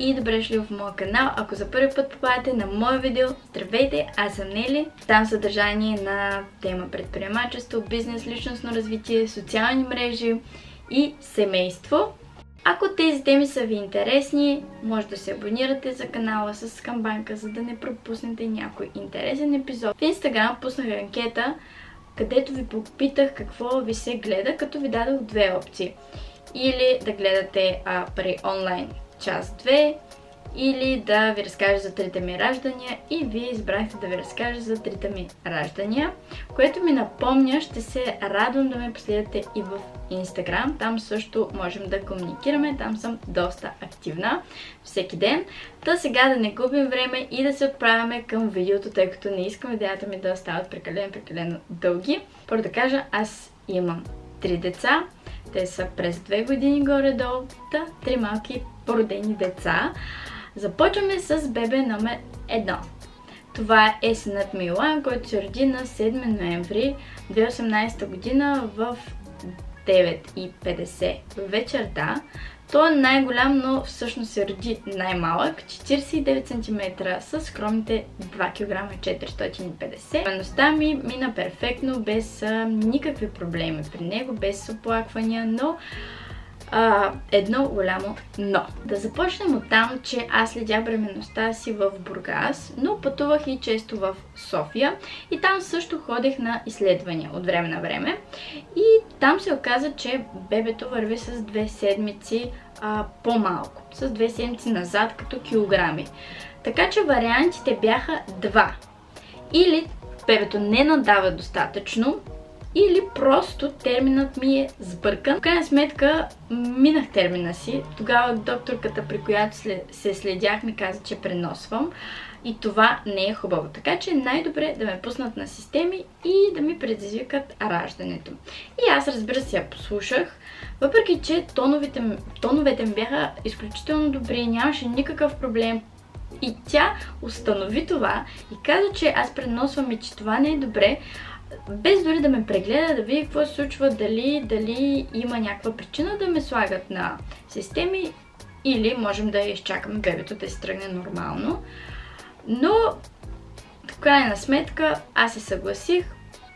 и добре дошли в моя канал. Ако за първи път попадате на моя видео, здравейте, аз съм Нели. Там съдържание на тема предприемачество, бизнес, личностно развитие, социални мрежи и семейство. Ако тези теми са ви интересни, може да се абонирате за канала с камбанка, за да не пропуснете някой интересен епизод. В Instagram пуснах анкета, където ви попитах какво ви се гледа, като ви дадох две опции. Или да гледате при онлайн част 2, или да ви разкажа за трите ми раждания, и вие избрахте да ви разкажа за трите ми раждания, което ми напомня, ще се радвам да ме последвате и в Instagram. Там също можем да комуникираме, там съм доста активна всеки ден. Та сега да не губим време и да се отправяме към видеото, тъй като не искам видеята ми да остават прекалено дълги. Първо да кажа, аз имам 3 деца. Те са през 2 години горе-долу, 3 малки породени деца. Започваме с бебе номер 1. Това е синът ми Илан, който се роди на 7 ноември 2018 година в 9:50 вечерта. Той е най-голям, но всъщност се роди най-малък, 49 см с скромните 2 кг 450. Бременността ми мина перфектно, без никакви проблеми при него, без оплаквания, но едно голямо но. Да започнем от там, че аз следях бременността си в Бургас, но пътувах и често в София и там също ходех на изследвания от време на време и там се оказа, че бебето върви с 2 седмици по-малко, с 2 седмици назад като килограми. Така че вариантите бяха два. Или бебето не надава достатъчно, или просто терминът ми е сбъркан. В крайна сметка минах термина си. Тогава докторката, при която се следях, ми каза, че преносвам. И това не е хубаво. Така че най-добре да ме пуснат на системи и да ми предизвикат раждането. И аз, разбира се, я послушах. Въпреки че тоновете ми бяха изключително добри, нямаше никакъв проблем. И тя установи това и каза, че аз преносвам и че това не е добре, без дори да ме прегледа, да види какво се случва, дали има някаква причина да ме слагат на системи, или можем да изчакаме бебето да се тръгне нормално. Но в крайна сметка аз се съгласих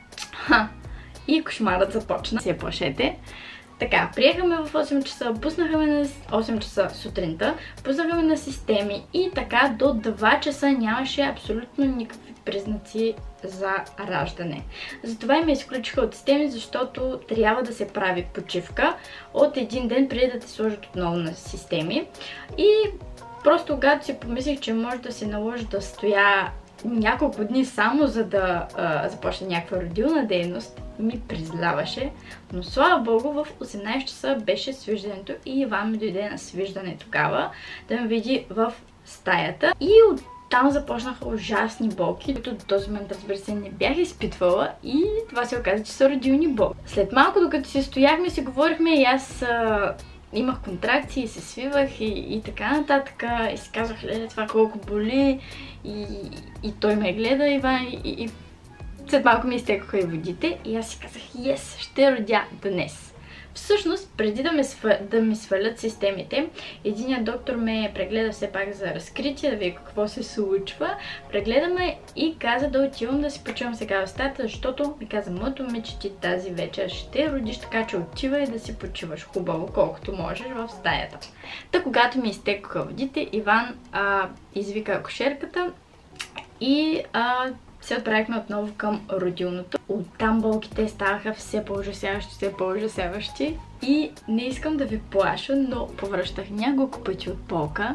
и кошмарът започна. Се плашете. Така, приехаме в 8 часа, пуснахме на 8 часа сутринта, пуснахме на системи и така до 2 часа нямаше абсолютно никакви признаци за раждане. Затова и ме изключиха от системи, защото трябва да се прави почивка от един ден преди да те сложат отново на системи. И просто когато си помислих, че може да се наложи да стоя няколко дни само за да започне някаква родилна дейност, ми призляваше, но слава богу в 18 часа беше свиждането и Иван ми дойде на свиждане тогава да ме види в стаята и оттам започнаха ужасни болки, които до този момент, разбира се, не бях изпитвала и това се оказа, че са родилни болки. След малко, докато си стояхме, си говорихме и аз имах контракции и се свивах и така нататък и си казах, леле, това колко боли и той ме гледа, Иван, и след малко ми изтекоха и водите и аз си казах, yes, ще родя днес. Всъщност, преди да ми свалят системите, единият доктор ме прегледа все пак за разкритие, да види какво се случва. Прегледа ме и каза да отивам да си почивам сега в стаята, защото ми каза, моето момиче, ти тази вечер ще родиш, така че отивай да си почиваш хубаво, колкото можеш в стаята. Та когато ми изтекоха водите, Иван извика акушерката и се отправихме отново към родилното. Оттам болките ставаха все по-ужасяващи, и не искам да ви плаша, но повръщах няколко пъти от болка.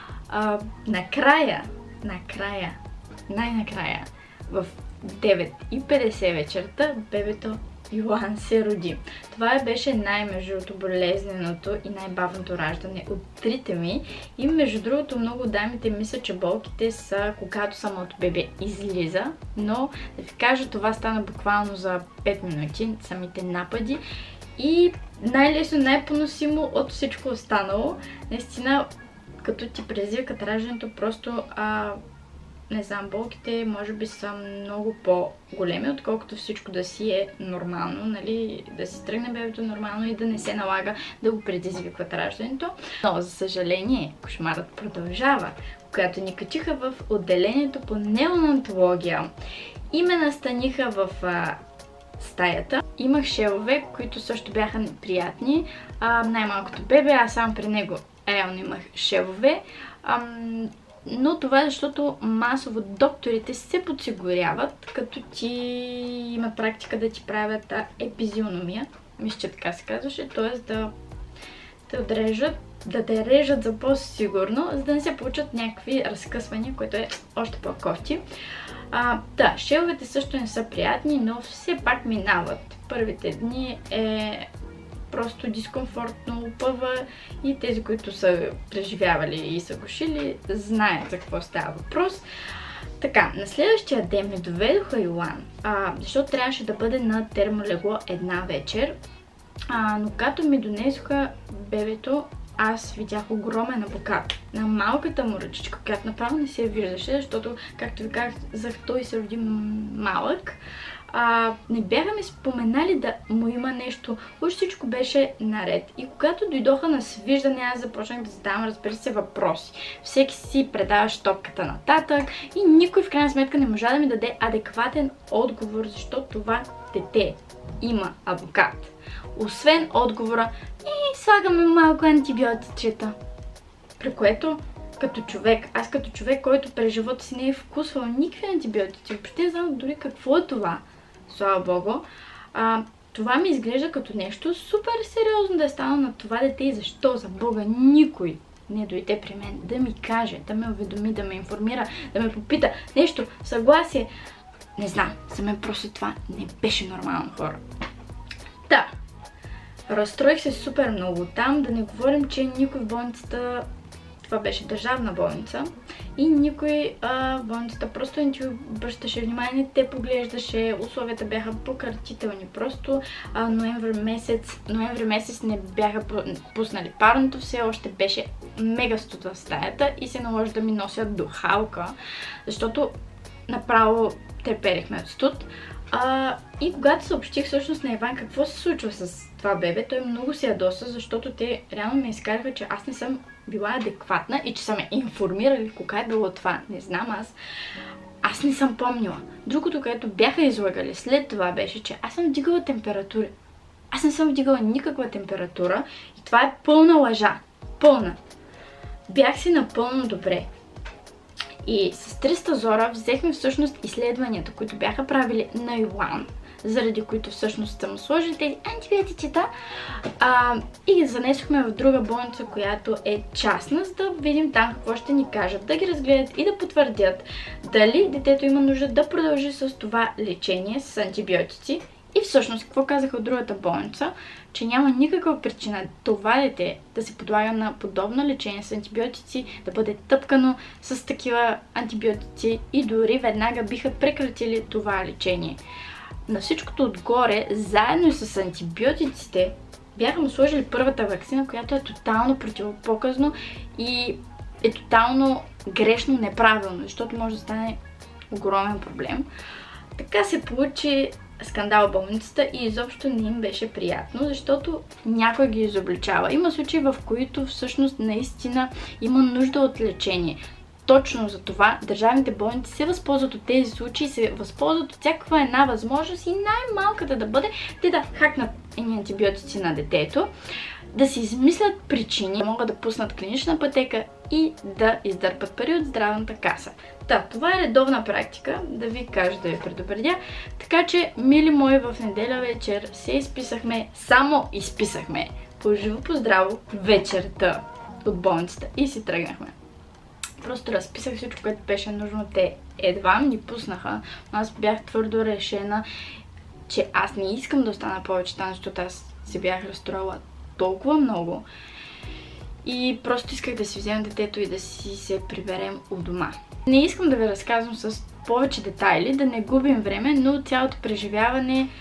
Най-накрая, в 9:50 вечерта, бебето Йоан се роди. Това беше между другото болезненото и най-бавното раждане от трите ми. И между другото много дамите мислят, че болките са когато самото бебе излиза, но да ви кажа, това стана буквално за 5 минути, самите напади. И най-лесно, най-поносимо от всичко останало. Наистина, като ти предизвикат раждането, просто не знам, болките може би са много по-големи, отколкото всичко да си е нормално, нали, да си тръгне бебето нормално и да не се налага да го предизвикват раждането. Но, за съжаление, кошмарът продължава. Когато ни качиха в отделението по неонатология и ме настаниха в стаята, имах шелове, които също бяха неприятни. Най-малкото бебе, аз само при него реално имах шелове. Но това е защото масово докторите се подсигуряват, като ти имат практика да ти правят епизиономия. Мисля, че така се казваше, т.е. да те режат за по-сигурно, за да не се получат някакви разкъсвания, което е още по-кофти. Да, шеловете също не са приятни, но все пак минават. Първите дни е просто дискомфортно, опъва и тези, които са преживявали и са го шили, знаят за какво става въпрос. Така, на следващия ден ме доведоха Йоан, защото трябваше да бъде на термолегло една вечер. Но когато ми донесоха бебето, аз видях огромен абокат на малката му ръчичка, която направо не се виждаше, защото, както ви казах, той се роди малък. Не бяха ми споменали да му има нещо, уж всичко беше наред. И когато дойдоха на свиждане, аз започнах да задавам, разбира се, въпроси. Всеки си предаваше топката нататък и никой в крайна сметка не можа да ми даде адекватен отговор, защото това дете има абокат. Освен отговора, слагаме малко антибиотичета. При което, аз като човек, който през живота си не е вкусвал никакви антибиотици, въобще не знам дори какво е това, слава богу, това ми изглежда като нещо супер сериозно да е станало на това дете и защо, за Бога, никой не дойде при мен да ми каже, да ме уведоми, да ме информира, да ме попита нещо, съгласие. Не знам, за мен просто това не беше нормално, хора. Да, разстроих се супер много там, да не говорим, че никой в болницата, това беше държавна болница, и никой в болницата просто не ти обръщаше внимание, те поглеждаше, условията бяха пократителни. Просто ноември месец не бяха пуснали парното, все още беше мега студ в стаята и се наложи да ми носят духалка, защото направо треперихме от студ. И когато съобщих всъщност на Иван какво се случва с това бебе, той много се ядоса, защото те реално ме изкараха, че аз не съм била адекватна и че са ме информирали кога е било това. Не знам аз не съм помнила. Другото, което бяха излагали след това, беше, че аз съм вдигала температура. Аз не съм вдигала никаква температура и това е пълна лъжа. Пълна. Бях си напълно добре. И с 300 зора взехме всъщност изследванията, които бяха правили на Йоан, заради които всъщност съм сложили тези антибиотиците, и ги занесохме в друга болница, която е частна, за да видим там какво ще ни кажат, да ги разгледат и да потвърдят дали детето има нужда да продължи с това лечение с антибиотици. И всъщност какво казаха от другата болница? Че няма никаква причина това дете да се подлага на подобно лечение с антибиотици, да бъде тъпкано с такива антибиотици и дори веднага биха прекратили това лечение. На всичкото отгоре, заедно с антибиотиците, бяха му сложили първата ваксина, която е тотално противопоказно и е тотално грешно, неправилно, защото може да стане огромен проблем. Така се получи скандал в болницата и изобщо не им беше приятно, защото някой ги изобличава. Има случаи, в които всъщност наистина има нужда от лечение. Точно за това държавните болници се възползват от тези случаи, се възползват от всякаква една възможност и най-малката да бъде те да хакнат едни антибиотици на детето, да си измислят причини, могат да пуснат клинична пътека и да издърпат пари от здравната каса. Да, това е редовна практика, да ви кажа, да ви предупредя. Така че, мили мои, в неделя вечер се изписахме, само изписахме по живо, по здраво вечерта от болницата и си тръгнахме. Просто разписах всичко, което беше нужно. Те едва ни пуснаха, но аз бях твърдо решена, че аз не искам да остана повече там, защото аз се бях разстроила толкова много. И просто исках да си взема детето и да си се приберем у дома. Не искам да ви разказвам с повече детайли, да не губим време, но цялото преживяване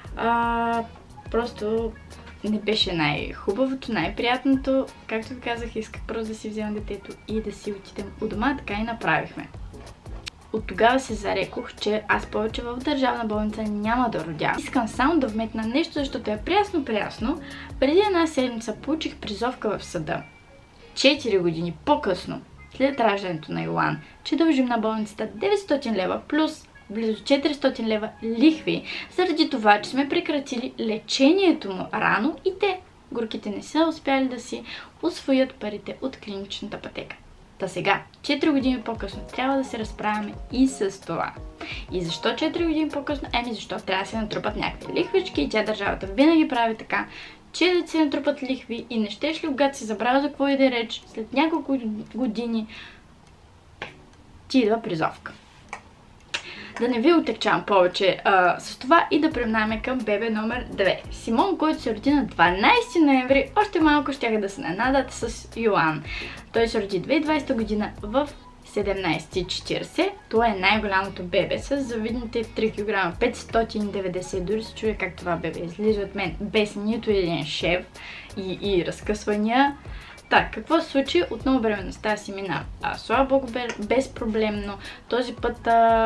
просто не беше най-хубавото, най-приятното. Както ви казах, исках просто да си взема детето и да си отидем у дома, така и направихме. от тогава се зарекох, че аз повече в държавна болница няма да родя. Искам само да вметна нещо, защото е прясно. Преди една седмица получих призовка в съда. 4 години по-късно, след раждането на Йоан, че дължим на болницата 900 лева плюс близо 400 лева лихви, заради това, че сме прекратили лечението му рано и те, горките, не са успяли да си усвоят парите от клиничната пътека. Та сега, 4 години по-късно, трябва да се разправяме и с това. И защо 4 години по-късно? Защото трябва да се натрупат някакви лихвички и тя, държавата, винаги прави така, че да се натрупат лихви и не щеш ли, когато си забравя за какво иде реч, след няколко години ти идва призовка. Да не ви отекчавам повече с това и да преминаваме към бебе номер 2. Симон, който се роди на 12 ноември, още малко щяха да се нанадат с Йоан. Той се роди 2020 година в 17:40. Това е най-голямото бебе с завидните 3 кг 590. Дори се чуя как това бебе излиза от мен без нито един шев и разкъсвания. Так, какво се случи? Отново бременността си мина. Слава богу, безпроблемно. Този път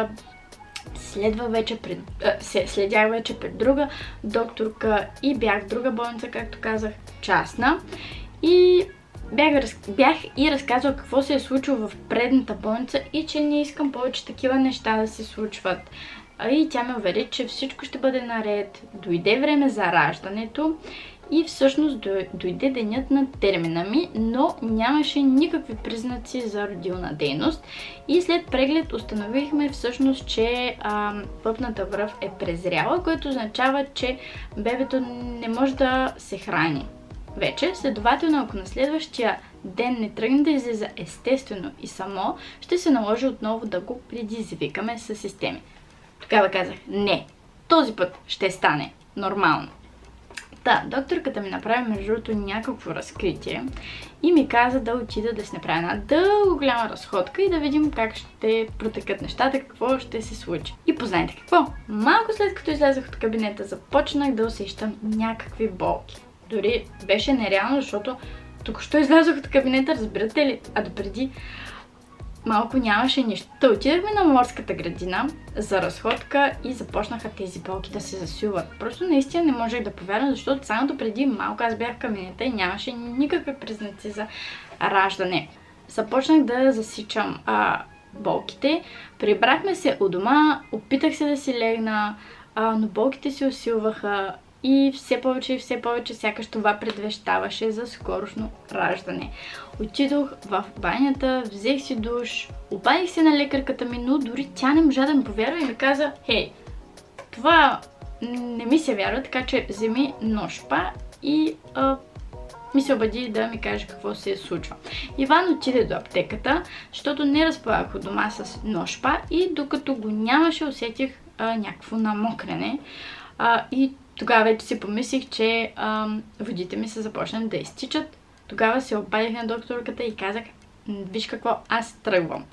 следях вече пред друга докторка и бях в друга болница, както казах, частна. И бях и разказала какво се е случило в предната болница и че не искам повече такива неща да се случват. И тя ме увери, че всичко ще бъде наред. Дойде време за раждането и всъщност дойде денят на термина ми, но нямаше никакви признаци за родилна дейност. И след преглед установихме всъщност, че пъпната връв е презряла, което означава, че бебето не може да се храни вече. Следователно, ако на следващия ден не тръгне да излиза естествено и само, ще се наложи отново да го предизвикаме със системи. Тогава казах, не, този път ще стане нормално. Докторката ми направи между другото някакво разкритие и ми каза да отида да си направя една дълго голяма разходка и да видим как ще протекат нещата, какво ще се случи. И познайте какво? Малко след като излязах от кабинета, започнах да усещам някакви болки. Дори беше нереално, защото току-що излязох от кабинета, разбирате ли? А допреди малко нямаше нищо. Отидахме на морската градина за разходка и започнаха тези болки да се засилват. Просто наистина не можех да повярвам, защото само допреди малко аз бях в кабинета и нямаше никакви признаци за раждане. Започнах да засичам болките. Прибрахме се у дома, опитах се да си легна, но болките се усилваха. И все повече, сякаш това предвещаваше за скорошно раждане. Отидох в банята, взех си душ, обадих се на лекарката ми, но дори тя не можа да ми повярва и ми каза, хей, това не ми се вярва, така че вземи ножпа и ми се обади да ми каже какво се случва. Иван отиде до аптеката, защото не разполагах от дома с ножпа и докато го нямаше, усетих някакво намокрене. И тогава вече си помислих, че водите ми са започнали да изтичат. Тогава се обадих на докторката и казах, виж какво, аз тръгвам.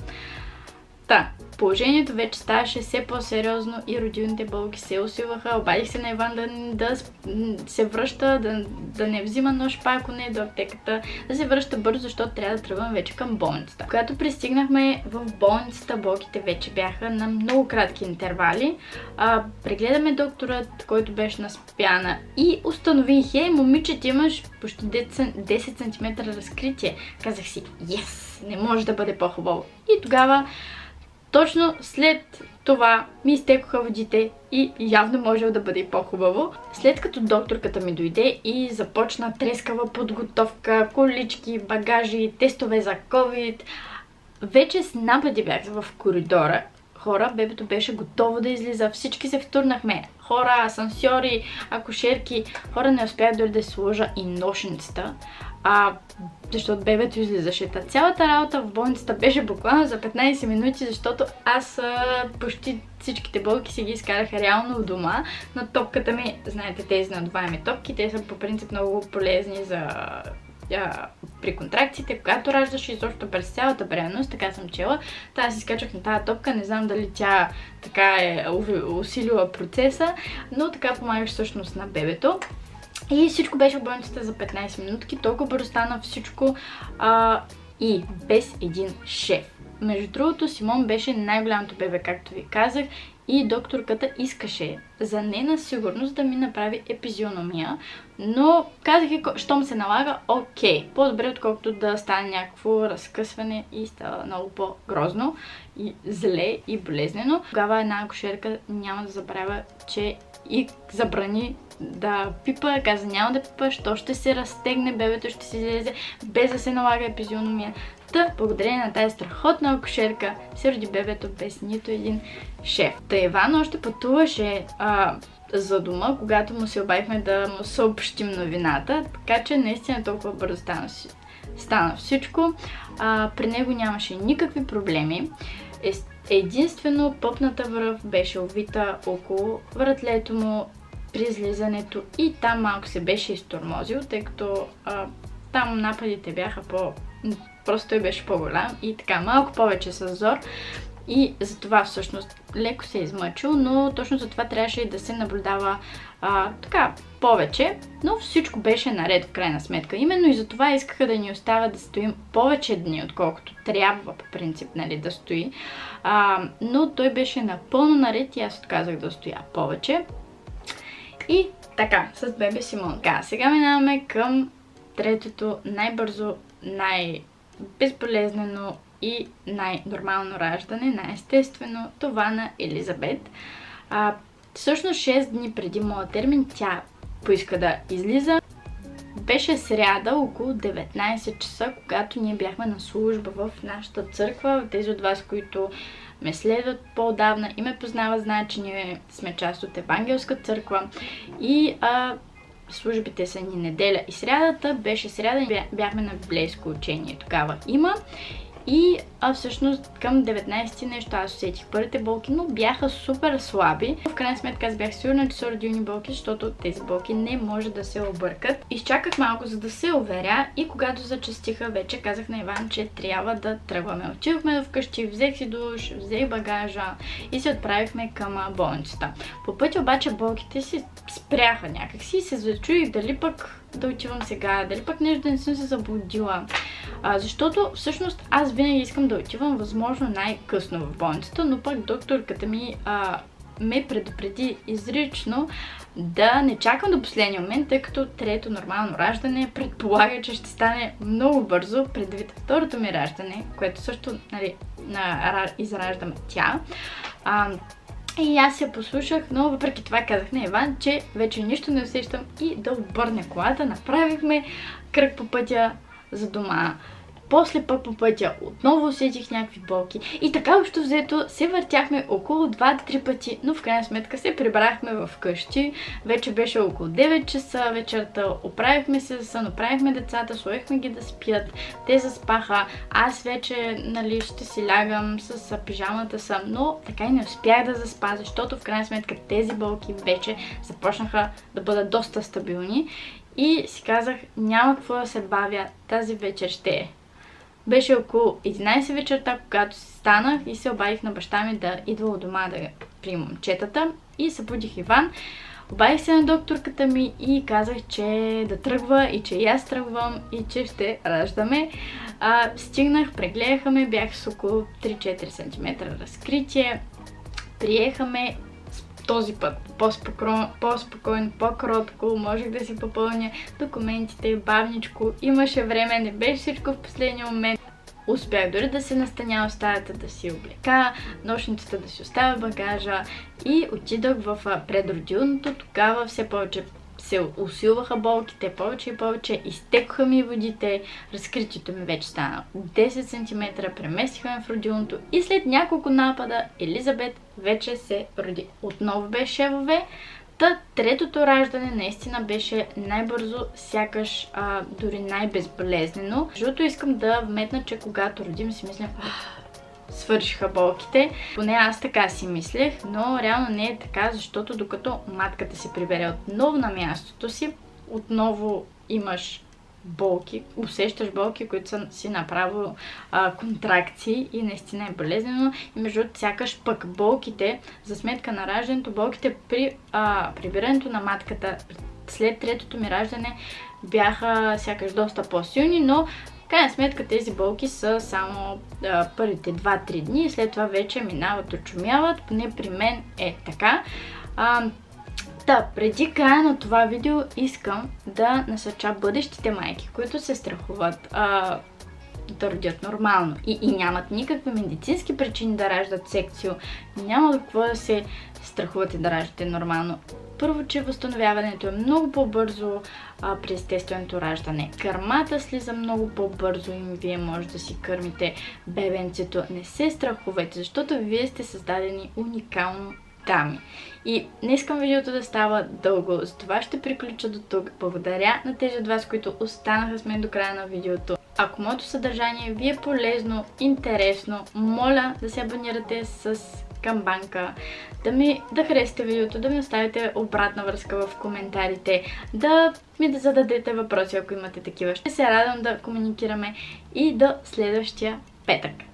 Положението вече ставаше все по-сериозно и родилните болки се усилваха. Обадих се на Иван да се връща, да не взима ножпа, ако не е до аптеката, да се връща бързо, защото трябва да тръгвам вече към болницата. Когато пристигнахме в болницата, болките вече бяха на много кратки интервали. Прегледаме докторът, който беше на спяна и установих, момиче, ти имаш почти 10 см разкритие. Казах си, yes, не може да бъде по-хубаво. И тогава точно след това ми изтекоха водите и явно можело да бъде и по-хубаво. След като докторката ми дойде и започна трескава подготовка, колички, багажи, тестове за COVID, вече с напъди бях в коридора. Хора, бебето беше готово да излиза, всички се втурнахме. Хора, асансьори, акушерки. Хора, не успях дори да сложа и ношницата, защото бебето излизаше. Цялата работа в болницата беше буквално за 15 минути, защото аз почти всичките болки си ги изкараха реално в дома. На топката ми, знаете, тези надуваеми топки, те са по принцип много полезни за при контракциите, когато раждаш и изобщо през цялата бременност, така съм чела. Аз си скачах на тази топка, не знам дали тя така е усилила процеса, но така помагаш всъщност на бебето. И всичко беше в болницата за 15 минутки, толкова бързо стана всичко и без един шеф. Между другото, Симон беше най-голямото бебе, както ви казах, и докторката искаше за нейна сигурност да ми направи епизиономия, но казах, щом се налага, окей, по-добре, отколкото да стане някакво разкъсване и става много по-грозно и зле и болезнено. Тогава една акушерка, няма да забравя, че и забрани да пипа, каза няма да пипа, що ще се разтегне, бебето ще се излезе без да се налага епизиономия. Благодарение на тази страхотна акушерка се роди бебето без нито един шеф. Иван още пътуваше за дома, когато му се обадихме да му съобщим новината, така че наистина толкова бързо стана всичко. При него нямаше никакви проблеми. Единствено пъпната връв беше увита около вратлето му при излизането и там малко се беше изтормозил, тъй като там нападите бяха просто той беше по-голям и така малко повече с зор и затова всъщност леко се е измъчил, но точно за това трябваше и да се наблюдава така повече, но всичко беше наред в крайна сметка. Именно и затова искаха да ни оставят да стоим повече дни, отколкото трябва по принцип, нали, да стои. Но той беше напълно наред и аз отказах да стоя повече. И така, с бебе Симон. Сега минаваме към третото най-бързо, най-безболезнено и най-нормално раждане, най-естествено, това на Елизабет. Всъщност 6 дни преди моя термин тя поиска да излиза. Беше сряда около 19 часа, когато ние бяхме на служба в нашата църква. Тези от вас, които ме следват по-отдавна и ме познават, знаят, че ние сме част от Евангелска църква и службите са ни неделя и срядата. Беше сряда, бяхме на библейско учение, тогава има. И всъщност към 19 нещо аз усетих първите болки, но бяха супер слаби. В крайна сметка аз бях сигурна, че са родилни болки, защото тези болки не може да се объркат. Изчаках малко, за да се уверя и когато зачастиха, вече казах на Иван, че трябва да тръгваме. Отидохме вкъщи, взех си душ, взех багажа и се отправихме към болницата. По пътя обаче болките си спряха някакси и се зачудих дали пък да отивам сега, дали пък нещо да не съм се заблудила. Защото всъщност аз винаги искам да отивам възможно най-късно в болницата, но пък докторката ми ме предупреди изрично да не чакам до последния момент, тъй като трето нормално раждане предполага, че ще стане много бързо предвид второто ми раждане, което също, нали, израждам тя. И аз я послушах, но въпреки това казах на Иван, че вече нищо не усещам и да обърне колата. Направихме кръг по пътя за дома. После пък по пътя отново усетих някакви болки и така общо взето се въртяхме около 2-3 пъти, но в крайна сметка се прибрахме в къщи. Вече беше около 9 часа вечерта, оправихме се за сън, оправихме децата, сложихме ги да спят, те заспаха, аз вече, нали, ще си лягам с пижамата съм, но така и не успях да заспа, защото в крайна сметка тези болки вече започнаха да бъдат доста стабилни и си казах, няма какво да се бавя, тази вечер ще е. Беше около 11 вечерта, когато станах и се обадих на баща ми да идва от дома да при момчетата и събудих Иван. Обадих се на докторката ми и казах, че да тръгва и че и аз тръгвам и че ще раждаме. Стигнах, прегледаха ме, бях с около 3-4 см разкритие. Приехаме този път по-спокойно, по-кротко, можех да си попълня документите бавничко, имаше време, не беше всичко в последния момент. Успях дори да се настаня в стаята, да си облека, нощницата да си оставя багажа и отидох в предродилното. Тогава все повече се усилваха болките, повече и повече, изтекоха ми водите, разкритието ми вече стана 10 см, преместиха ме в родилното и след няколко напада Елизабет вече се роди. Отново беше шевове. Третото раждане наистина беше най-бързо, сякаш дори най-безболезнено. Защото искам да вметна, че когато родим си мисля, свършиха болките. Поне аз така си мислех, но реално не е така, защото докато матката се прибере отново на мястото си, отново имаш болки, усещаш болки, които са си направо контракции и наистина е болезнено. И между сякаш пък болките, за сметка на раждането, болките при прибирането на матката след третото ми раждане бяха сякаш доста по-силни, но крайна сметка тези болки са само първите 2-3 дни и след това вече минават, очумяват, поне при мен е така. Преди края на това видео искам да насърча бъдещите майки, които се страхуват да родят нормално и нямат никакви медицински причини да раждат секцио, няма какво да се страхувате да раждате нормално. Първо, че възстановяването е много по-бързо при естественото раждане. Кърмата слиза много по-бързо и вие може да си кърмите бебенцето. Не се страхувайте, защото вие сте създадени уникално дами. И не искам видеото да става дълго, затова ще приключа до тук. Благодаря на тези от вас, които останаха с мен до края на видеото. Ако моето съдържание ви е полезно, интересно, моля да се абонирате с камбанка, да харесате видеото, да ми оставите обратна връзка в коментарите, да ми зададете въпроси, ако имате такива. Ще се радвам да комуникираме и до следващия петък.